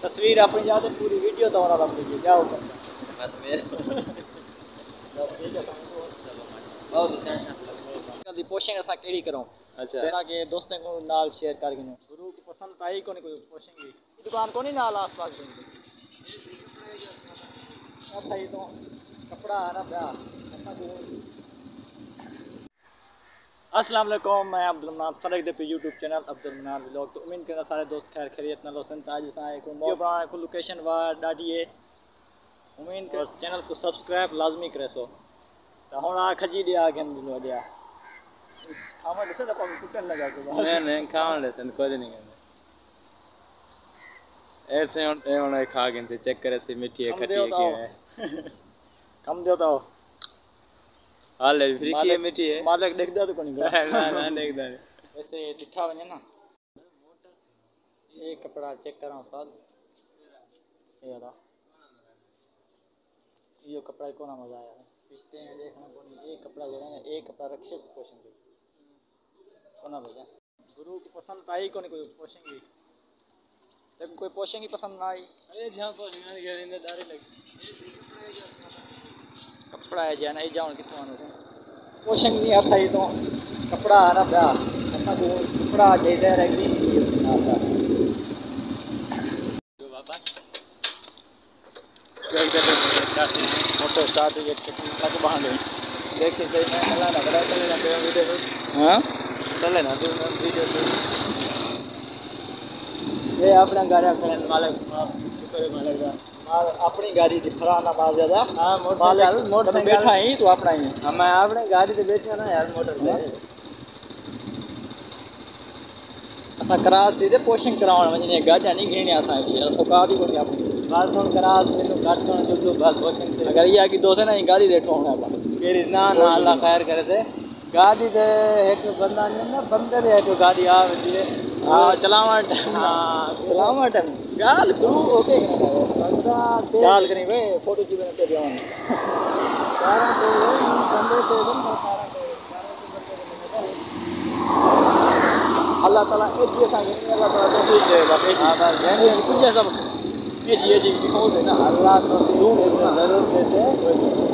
तस्वीर अपनी जाते पूरी वीडियो तो वाला बन गई क्या होगा बस मेरे कभी पोशिंग असा केड़ी करो अच्छा तेरा के दोस्तों को नाल शेयर कर गिनो गुरु को पसंद आई कोनी कोई पोशिंग दुकान को नहीं नाल आस-पास अच्छा ये तो कपड़ा है ना ब्याह ऐसा को अस्सलाम वालेकुम मैं अब्दुल मनान सड़क दे पे यूट्यूब चैनल अब्दुल मनान व्लॉग तो उम्मीद करना सारे दोस्त खैर खैरियत न लोसन आज सां को वीडियो बना को लोकेशन वार डाडी है उम्मीद कर चैनल को सब्सक्राइब लाजमी करे सो तो हुन आ खजी दिया गेम दिनो दिया खामा दसे तो पन कुटन लगा को नहीं खावन लेसन कोई नहीं ऐसे होना खा गिनते चेक करे से मीठी है खट्टी है क्या है कम दो तो हाल है फ्री की मीठी है मालिक देखदा तो कोनी ना देखदा वैसे दिखा बने ना ये कपड़ा चेक करा उस्ताद ये वाला ये कपड़ा को ना मजा आया पिछते हैं देखना कोनी ये कपड़ा जो है ना एक कपड़ा रक्षे पोषण के सोना भैया गुरु को पसंद आई कोनी कोई पोषण की तब कोई पोषण की पसंद ना आई अरे जहां पोषण के अंदर दारी लगी कपड़ा है जाना जाऊँ कितों आनो पोषण नहीं आता ये तो कपड़ा है ना ब्याह ऐसा को कपड़ा जेदे रहेगी आता जो वापस चल के मोटर स्टार्ट ये तक बांध देखिए सही मैं चला ना बड़ा चले ना वीडियो हां चले ना वीडियो ये अपना गाड़ी अपने मालिक शुक्र मालिक का अपनी गाड़ी से फराना मार ज्यादा हां मोटर में बैठा ही तो अपना ही हां मैं अपने गाड़ी से बैठा ना यार मोटर पे असा क्रास दे पोशिंग करावण वने गाड़ी नहीं घेणी असा तो का भी कोनी अपनी बात सुन क्रास मेनू काट कर जो बात पोशिंग से अगर ये की दोस्त है ना गाड़ी देठो होना अपन केरी ना ना अल्लाह खैर करे थे गाड़ी दे एक बंदा नहीं ना बंदे दे तो गाड़ी आवे हां चलावट हां चलावट गाल गुरु ओके बंदा चाल करी वे फोटो जी बने पे जाऊं सारा तो बंदे से बंदा सारा तो अल्लाह ताला एक ये संग अल्लाह ताला तो ठीक है बाप हां बस ये कुछ ऐसा ये जी हो दे ना अल्लाह तो जरूर देते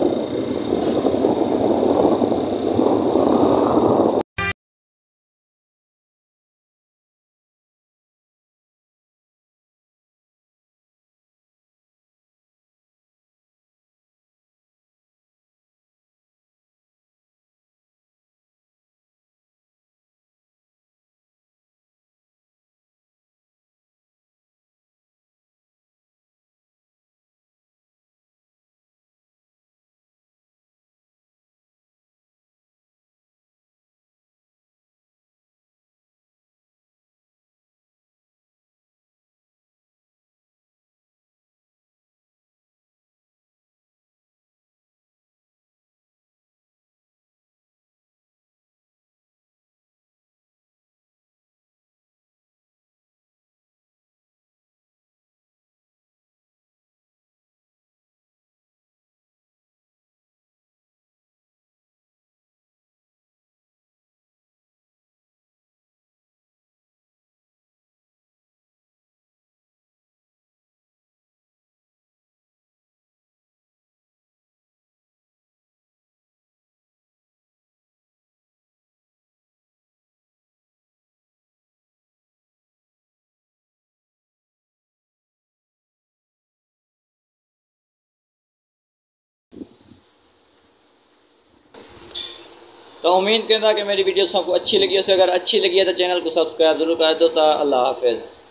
तो उम्मीद करता कि मेरी वीडियो सबको अच्छी लगी है अगर अच्छी लगी है तो चैनल को सब्सक्राइब जरूर कर दो। अल्लाह हाफिज़।